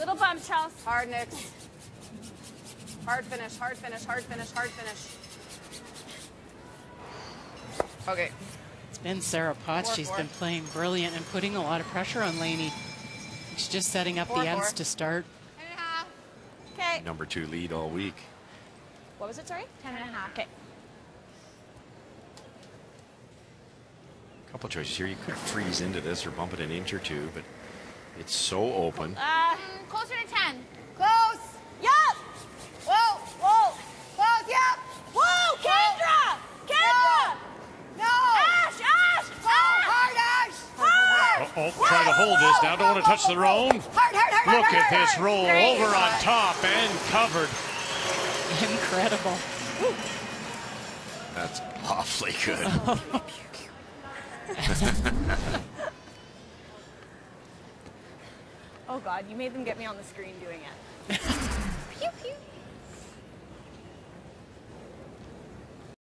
Little bump, Charles. Hard, Nix. Hard finish, hard finish, hard finish, hard finish. Okay. It's been Sarah Potts. She's been playing brilliant and putting a lot of pressure on Lainey. She's just setting up the ends to start. 10.5. Okay. Number 2 lead all week. What was it, sorry? 10.5. Okay. Couple choices here. You could freeze into this or bump it an inch or two, but it's so open. Closer to 10. Close. Yup. Whoa, whoa. Close, yep. Whoa, Kendra! Kendra! No. Ash! Ash! Hard, Ash. Hard! Uh-oh, trying to hold this. Now don't want to touch the roan. Hard, hard, hard, Look hard, at hard, this hard. roll Great. over on top and covered. Incredible. That's awfully good. Oh, God, you made them get me on the screen doing it. Pew, pew.